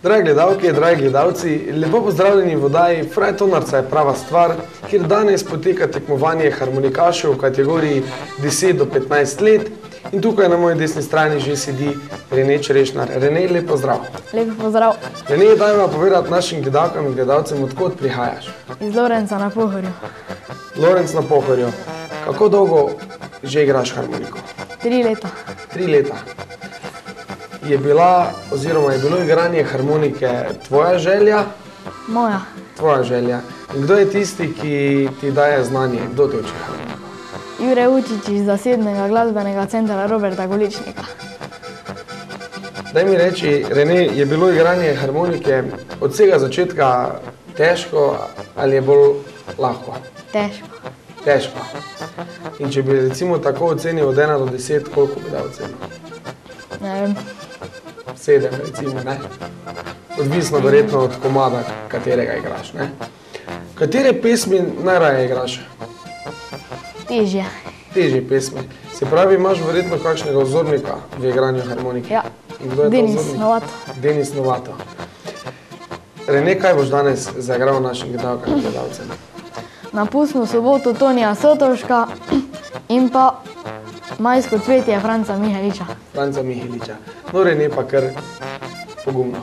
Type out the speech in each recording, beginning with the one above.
Dragi gledalke, dragi gledalci, lepo pozdravljeni v oddaji Frajtonarca je prava stvar, kjer danes poteka tekmovanje harmonikašev v kategoriji 10 do 15 let. In tukaj na moji desni strani že sedi Rene Čerešnar. Rene, lep pozdrav. Lep pozdrav. Rene, dajmo povedati našim gledalkam in gledalcem, odkot prihajaš. Iz Lorenca na Pohorju. Lorenc na Pohorju. Kako dolgo že igraš harmoniko? 3 leta. 3 leta. Je bilo igranje harmonike tvoja želja? Moja. Tvoja želja. In kdo je tisti, ki ti daje znanje? Kdo te uči harmoniko? Jure Učić iz Zasebnega glasbenega centra Roberta Goličnika. Daj mi reči, Rene, je bilo igranje harmonike od vsega začetka težko ali je bolj lahko? Težko. Težko. In če bi recimo tako ocenil od 1 do 10, koliko bi dal ocenil? Ne vem. 7 recimo, ne? Odvisno verjetno od komada, katerega igraš, ne? Katere pesmi najraje igraš? Težje. Težje pesmi. Se pravi, imaš verjetno kakšnega vzornika v igranju harmonike? Ja. In kdo je to Denis vzornik? Novato. Denis Novato. Rene, kaj boš danes zaigral našim gledalkam in gledalcem? Na pustno soboto Tonija Sotovška in pa Majsko cvetje Franca Miheliča. Franca Miheliča. No, Rene, pa kar pogumno.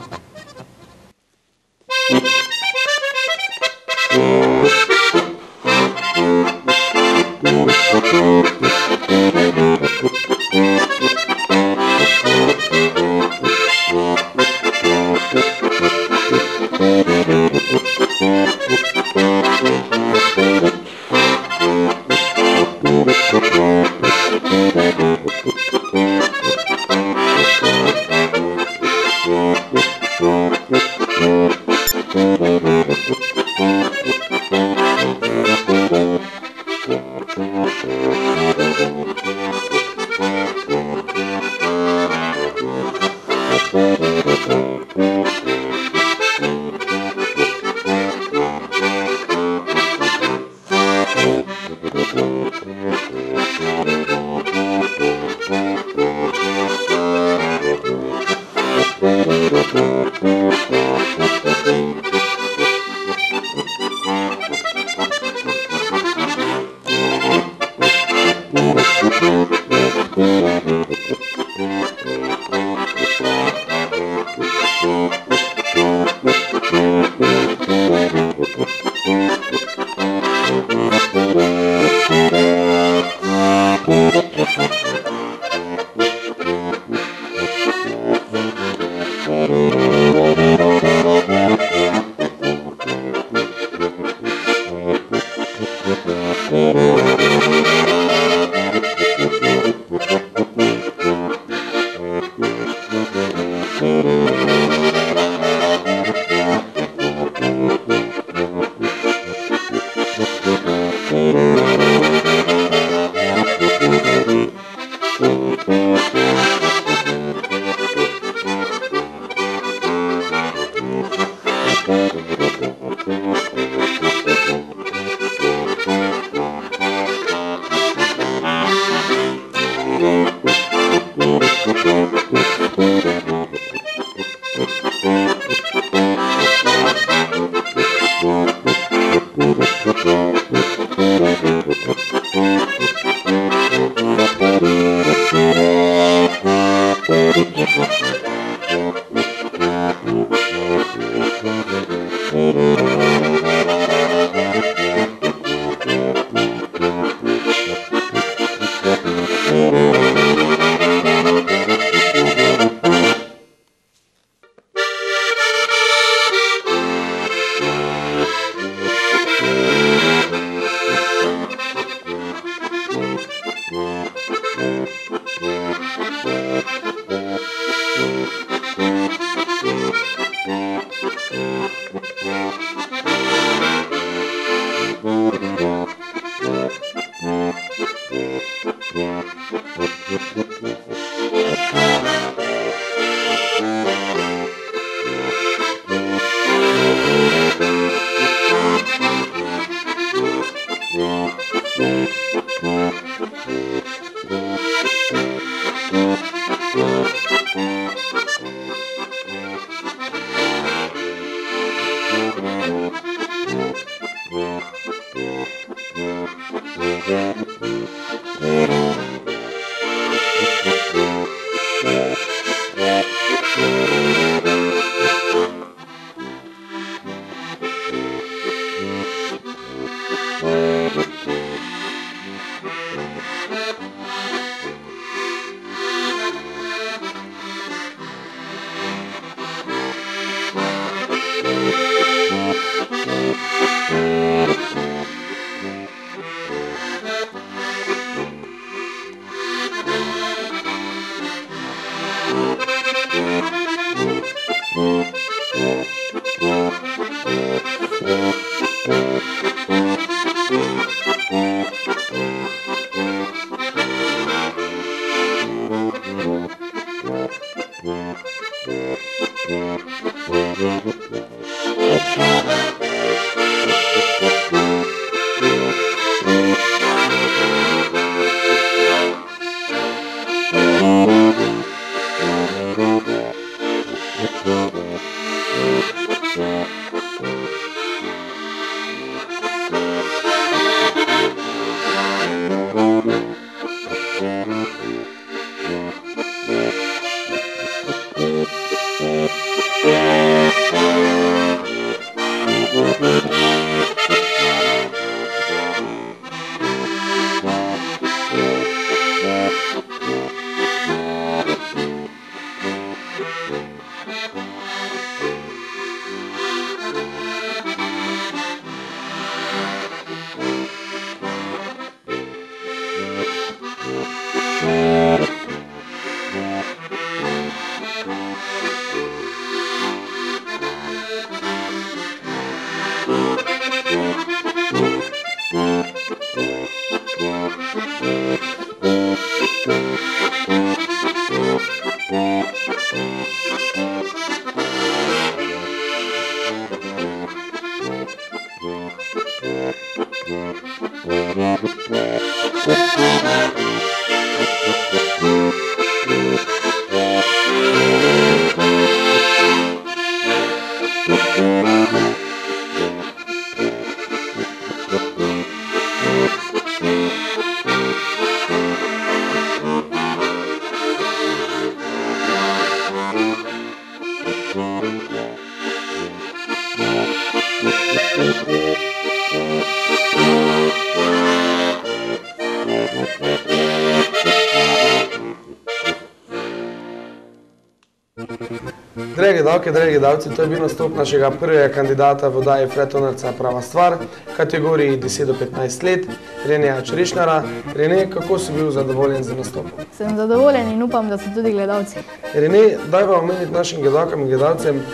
Dragi gledalke, dragi gledalci, to je bil nastop našega prvega kandidata v oddaji Fred Tonarca Prava stvar, kategoriji 10 do 15 let, Reneja Črešnjara. Rene, kako si bil zadovoljen z nastopom? Sem zadovoljen in upam, da so tudi gledalci. Rene, daj pa omeniti našim gledalkam in gledalcem,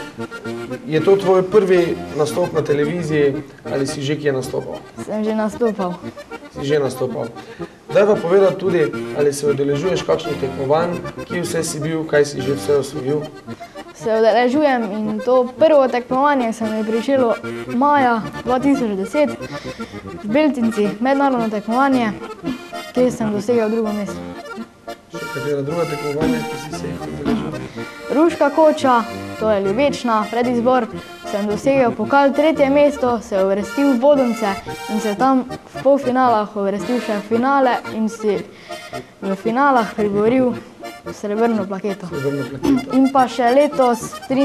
je to tvoj prvi nastop na televiziji ali si že kje nastopal? Sem že nastopal. Si že nastopal. Daj pa povedati tudi, ali se udeležuješ kakšnih tekmovanj, kje vse si bil, kaj si že vse osvojil? Se udeležujem in to prvo tekmovanje se mi je pričelo maja 2010 v Beltinci, mednarodno tekmovanje, kjer sem dosegel drugo mesto. Še katera druga tekmovanja, ki si se jih udeležil? Ruška koča, to je Ljubečna, predizbor, sem dosegel pokal 3. mesto, se uvrstil v Bodunce in se tam v polfinalah uvrstil še v finale in si v finalah priboril srebrno plaketo. In pa še letos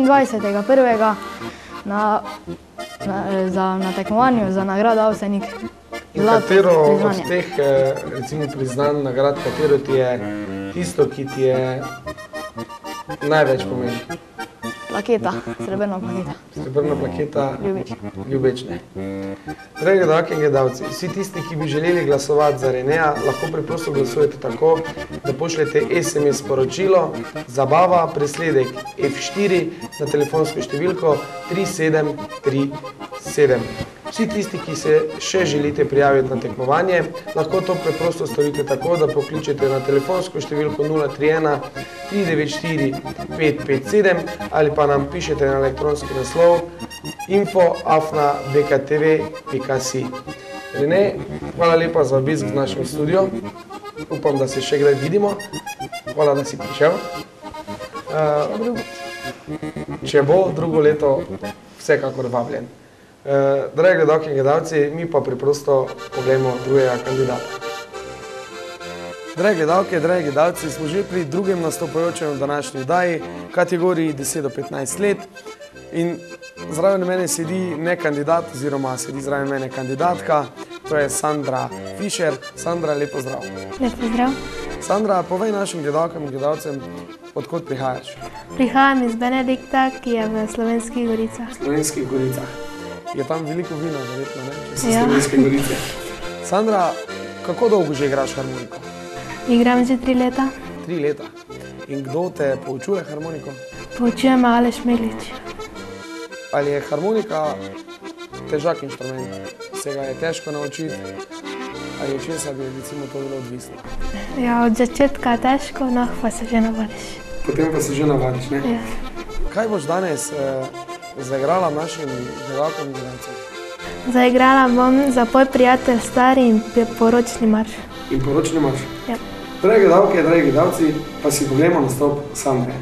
23.1. na tekmovanju za nagrado Avsenik. In katero od teh, recimo priznanj nagrad, katero ti je tisto, ki ti je največ pomeni? Plaketa, srebrna plaketa. Srebrna plaketa Ljubečne. Dragi gledalke in gledalci, vsi tisti, ki bi želeli glasovati za Reneja, lahko preprosto glasujete tako, da pošljete SMS sporočilo Zabava presledek F4 na telefonsko številko 3737. Vsi tisti, ki se še želite prijaviti na tekmovanje, lahko to preprosto storite tako, da pokličete na telefonsko številko 031 394 557 ali pa nam pišete na elektronski naslov info@bktv.si. Rene, hvala lepa za obisk v našem studiu. Upam, da se še kdaj vidimo. Hvala, da si prišel. Če bo drugo leto, vsekakor vabljen. Dragi gledalke in gledalci, mi pa preprosto pogledamo drugega kandidata. Drage gledalke, dragi gledalci, smo že pri drugem nastopajočem v današnji vdaji, kategoriji 10 do 15 let. In zraven mene sedi ne kandidat, oziroma sedi zraven mene kandidatka, to je Sandra Fišer. Sandra, lepo zdrav. Lepo zdrav. Sandra, povej našim gledalkam in gledalcem, odkot prihajaš? Prihajam iz Benedikta, ki je v Slovenskih Goricah. V Slovenskih Goricah. Je tam veliko vina, verjetno, ne? Če so Ja. Slovenske Gorice. Sandra, kako dolgo že igraš harmoniko? Igram že 3 leta. 3 leta. In kdo te poučuje harmoniko? Poučuje me Aleš Milič. Ali je harmonika težak inštrument? Se ga je težko naučiti? Ali od česa bi recimo to bilo odvisno? Ja, od začetka je težko, no, pa se že navadiš. Potem pa se že navadiš, ne? Ja. Kaj boš danes zaigrala našim gledalkam in gledalcem? Zaigrala bom Zapoj prijatelj stari in poročni marš. In poročni marš. Ja. Drage gledalke, dragi gledalci, pa si poglejmo nastop Sandre.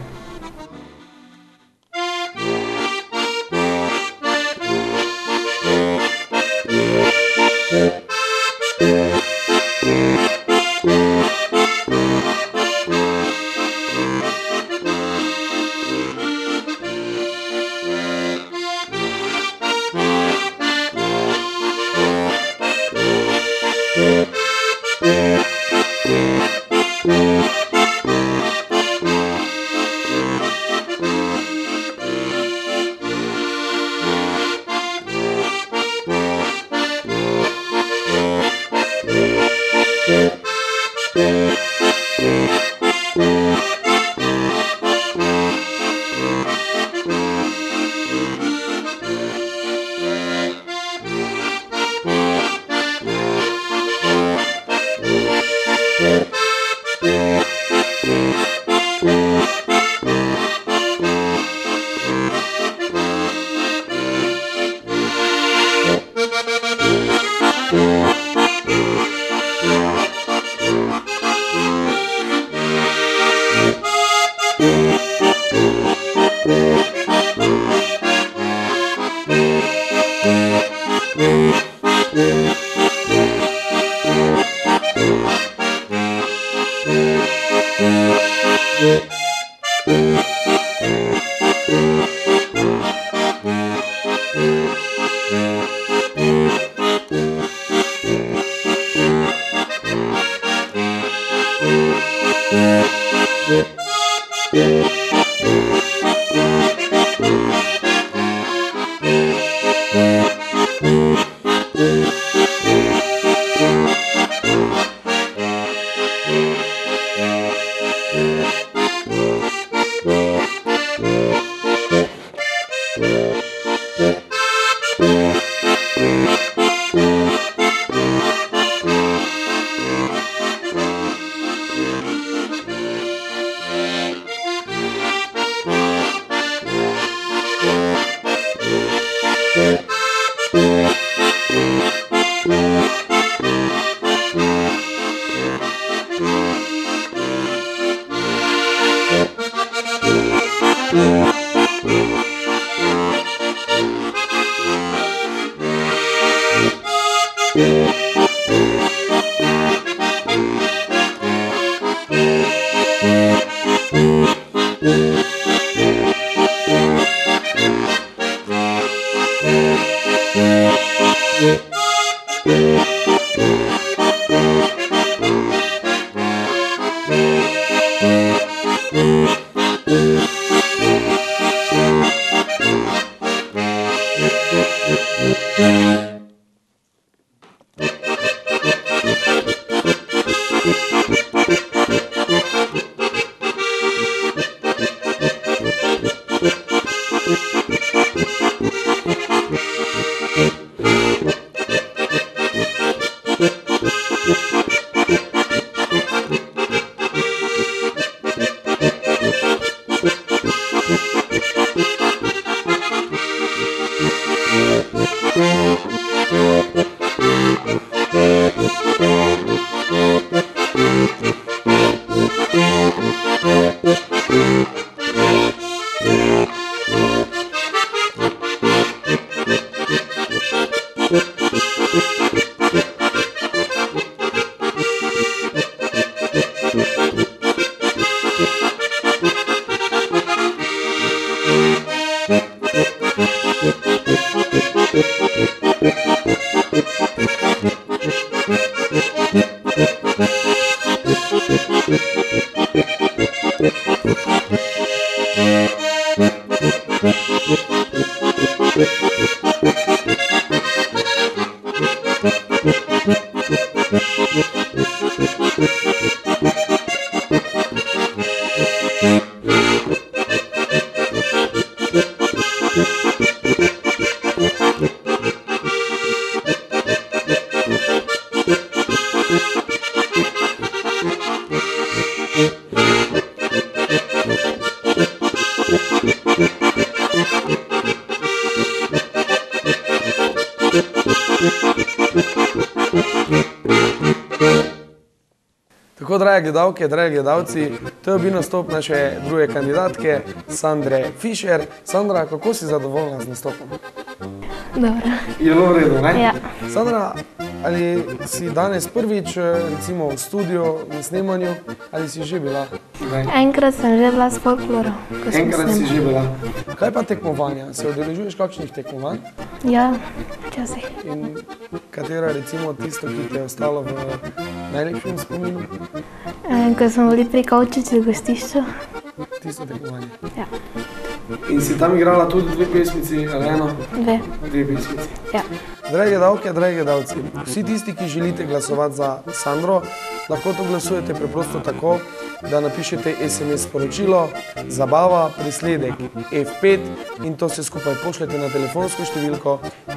Tako, drage gledalke, dragi gledalci, to je bil nastop naše druge kandidatke, Sandre Fišer. Sandra, kako si zadovoljna z nastopom? Dobro. Je bilo v redu, ne? Ja. Sandra, ali si danes prvič recimo v studiu na snemanju, ali si že bila? Enkrat sem že bila s folklorom, ko sem Enkrat si snemala. že bila. Kaj pa tekmovanja? Se udeležuješ kakšnih tekmovanj? Ja, včasih. In katera recimo tisto, ki ti je ostalo v najlepšem spominu? Ko smo bili pri Kavčiču v gostišču. Tisto tekmovanje. Ja, In si tam igrala tudi dve pesmici, ali eno? Dve pesmici. Ja. Drage gledalke, dragi gledalci, vsi tisti, ki želite glasovati za Sandro, lahko to glasujete preprosto tako, da napišete SMS sporočilo zabava presledek F5 in to se skupaj pošljete na telefonsko številko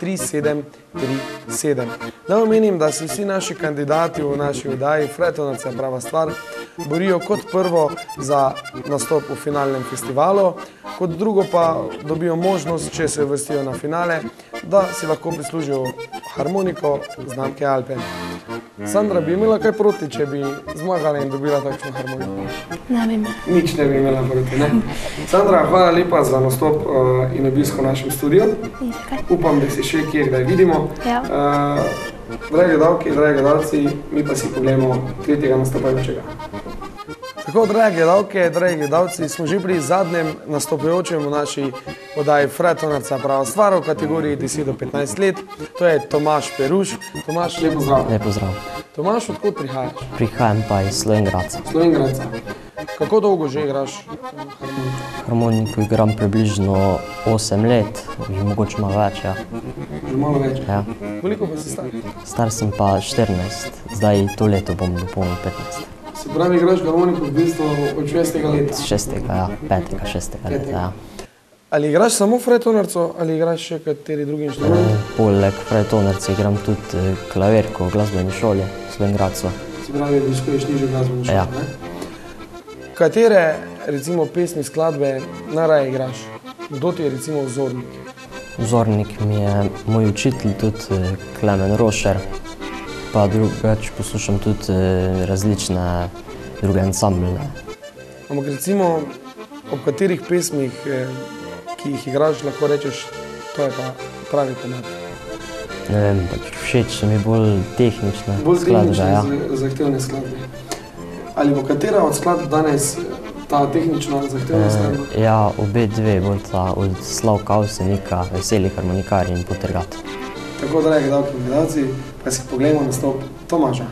3737. Naj omenim, da se vsi naši kandidati v naši oddaji Frajtonarca je prava stvar borijo kot prvo za nastop v finalnem festivalu, kot drugo pa dobijo možnost, če se uvrstijo na finale, da si lahko prislužijo harmoniko znamke Alpen. Sandra, bi imela kaj proti, če bi zmagala in dobila takšno harmoniko? Ne vem. Nič ne bi imela proti, ne? Sandra, hvala lepa za nastop in obisk v našem studiu. Ni zakaj. Upam, da se še kje kdaj vidimo. Ja. Dragi gledalke, dragi gledalci, mi pa si pogledamo tretjega nastopajočega. Tako, dragi gledalke, dragi gledalci, smo že pri zadnjem nastopajočem v naši oddaji Frajtonarca prava stvar v kategoriji 10 do 15 let. To je Tomaž Peruš. Tomaž, lep pozdrav. Lep pozdrav. Tomaž, odkot prihajaš? Prihajam pa iz Slovenj Gradca. Slovenj-Gradca. Kako dolgo že igraš harmoniko? Harmoniko igram približno 8 let, mogoče malo več, ja. Že malo več. Ja. Koliko pa si star? Star sem pa 14, zdaj to leto bom dopolnil 15. Se pravi, igraš harmoniko v bistvu od 6. leta. 6. ja, 5. 6. leta, ja. Ali igraš samo frajtonarco ali igraš še kateri drugi inštrument? Poleg frajtonarca igram tudi klavirko v glasbeni šoli v Slovenj Gradcu. Se pravi, obiskuješ nižjo glasbeno šolo, Ja. ne? Katere, recimo, pesmi, skladbe najraje igraš? Kdo ti je, recimo, vzornik? Vzornik mi je moj učitelj, tudi Klemen Rošer, pa drugače poslušam tudi različne druge ansamble. Ampak recimo, ob katerih pesmih, ki jih igraš, lahko rečeš, to je pa pravi komad? Ne vem, pač všeč so mi bolj tehnične Bolj skladbe, tehnične, ja. zahtevne skladbe. Ali bo katera od skladb danes ta tehnična zahtevna skladba? Ja, obe dve, bolj ta od Slavka Avsenika, Veseli harmonikar in Potrgat. Tako, dragi gledalke in gledalci, pa si pogledamo nastop Tomaža.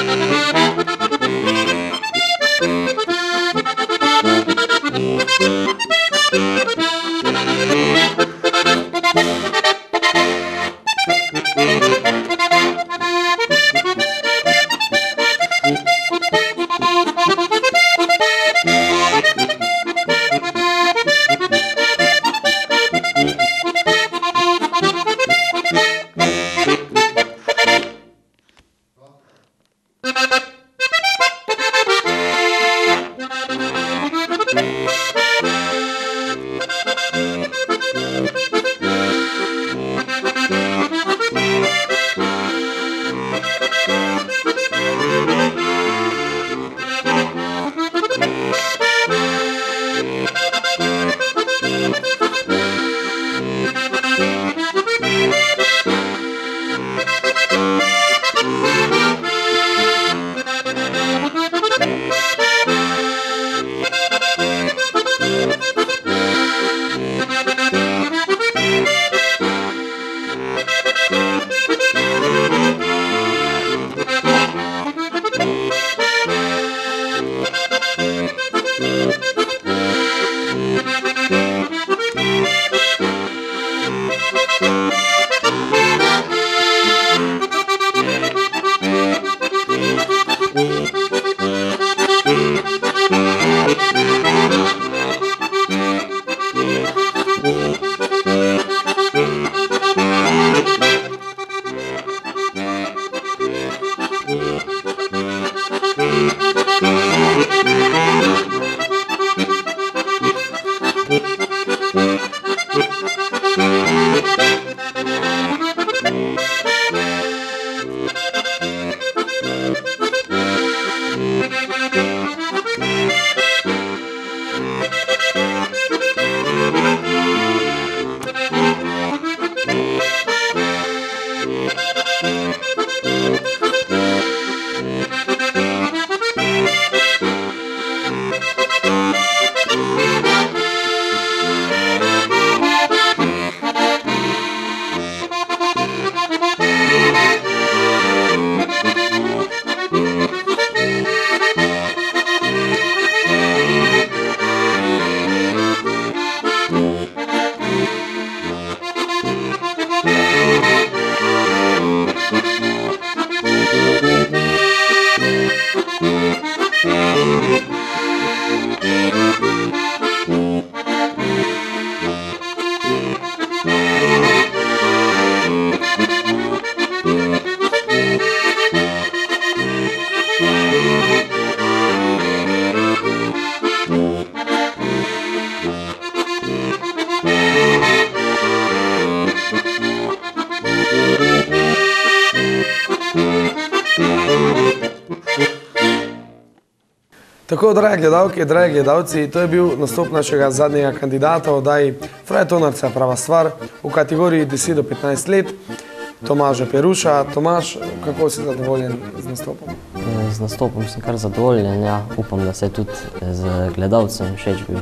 Tako, drage gledalke, dragi gledalci, to je bil nastop našega zadnjega kandidata v oddaji Fraja Tonarca prava stvar v kategoriji 10 do 15 let, Tomaža Peruša. Tomaž, kako si zadovoljen z nastopom? Z nastopom sem kar zadovoljen, ja. Upam, da se je tudi z gledalcem všeč bil.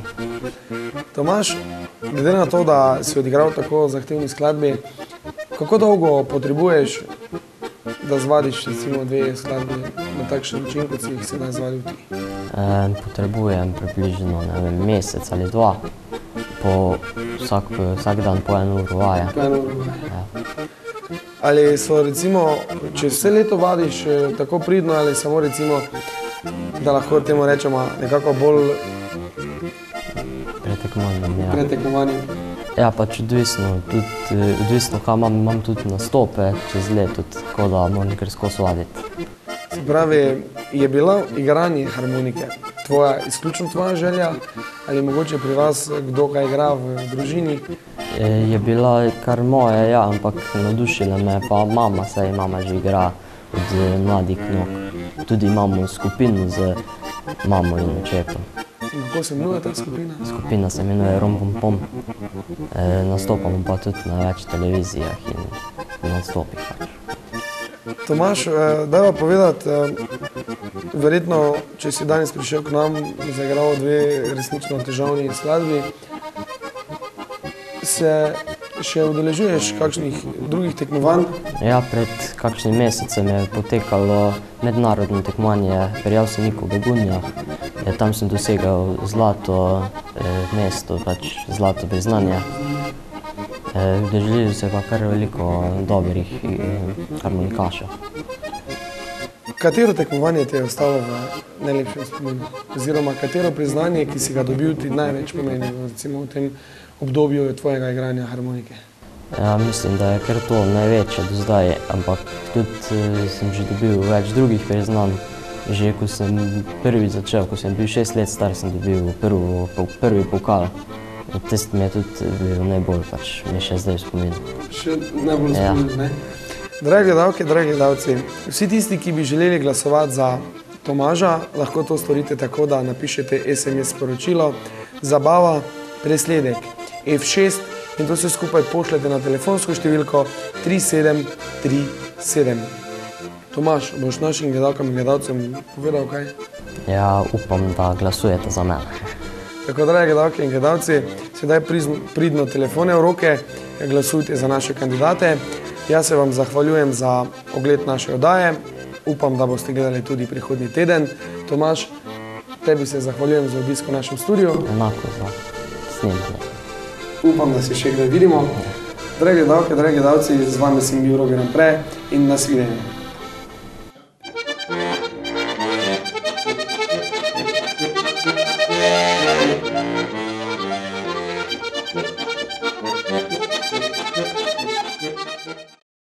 Tomaž, glede na to, da si odigral tako zahtevni skladbi, kako dolgo potrebuješ, da zvadiš recimo 2 skladbi na takšen način, kot si jih sedaj zvadil ti? Potrebujem približno, ne vem, mesec ali 2, vsak dan po 1 uro vaje. Po 1 uro vaje. Ali so recimo, če vse leto vadiš tako pridno, ali samo recimo, da lahko temu rečemo nekako bolj pretekmovanjem? Ja, pač odvisno, kaj imam tudi nastope čez leto, tako da moram kar skozi vaditi. Se pravi, je bilo igranje harmonike izključno tvoja želja ali mogoče pri vas kdo kaj igra v družini? Je bila kar moja, ja, ampak navdušila me pa mama, saj mama že igra od mladih nog. Tudi imamo skupino z mamo in očetom. In kako se imenuje ta skupina? Skupina se imenuje Rom Pom Pom. Nastopamo pa tudi na več televizijah in nastopih. Tomaž, dajva povedati, verjetno, če si danes prišel k nam in zaigral 2 resnično težavni skladbi, se še udeležuješ kakšnih drugih tekmovanj? Ja, pred kakšnim mesecem je potekalo mednarodno tekmovanje pri Javseniku v Begunjah. Tam sem dosegel zlato mesto, pač zlato priznanje. Udeležilo se pa kar veliko dobrih harmonikašev. Katero tekmovanje ti je ostalo v najlepšem spominu? Oziroma, katero priznanje, ki si ga dobil, ti največ pomeni, recimo v tem obdobju tvojega igranja harmonike? Ja, mislim, da je kar to največje do zdaj, ampak tudi sem že dobil več drugih priznanj. Že ko sem prvi začel, ko sem bil 6 let star, sem dobil prvi pokal. Tisti mi je tudi bil najbolj, pač mi še zdaj spomin. Še najbolj spomin, ne? Drage gledalke, dragi gledalci, vsi tisti, ki bi želeli glasovati za Tomaža, lahko to storite tako, da napišete SMS sporočilo Zabava presledek F6 in to se skupaj pošljete na telefonsko številko 3737. Tomaž, boš našim gledalkam in gledalcem povedal kaj? Ja, upam, da glasujete za mene. Tako, drage gledalke in gledalci, sedaj pridno telefone v roke, glasujte za naše kandidate. Jaz se vam zahvaljujem za ogled naše oddaje. Upam, da boste gledali tudi prihodnji teden. Tomaž, tebi se zahvaljujem za obisk v našem studiu. Enako za snemanje. Upam, da se še kdaj vidimo. Drage gledalke, dragi gledalci, z vami sem bil Roger Ampre in nasvidenje.